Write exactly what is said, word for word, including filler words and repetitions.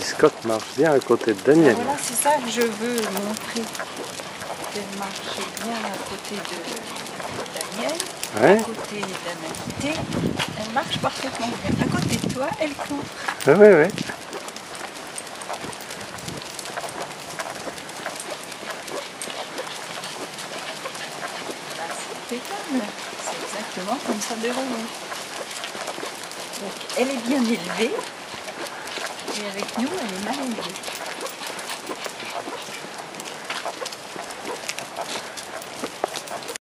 Scott marche bien à côté de Daniel. Voilà, c'est ça que je veux montrer. Qu'elle marche bien à côté de Daniel, Ouais. à côté d'un invité. Elle marche parfaitement bien. À côté de toi, elle court. Oui, oui, oui. C'est impeccable. C'est exactement comme ça devrait. Donc, elle est bien élevée. Et avec nous, elle est mal élevée.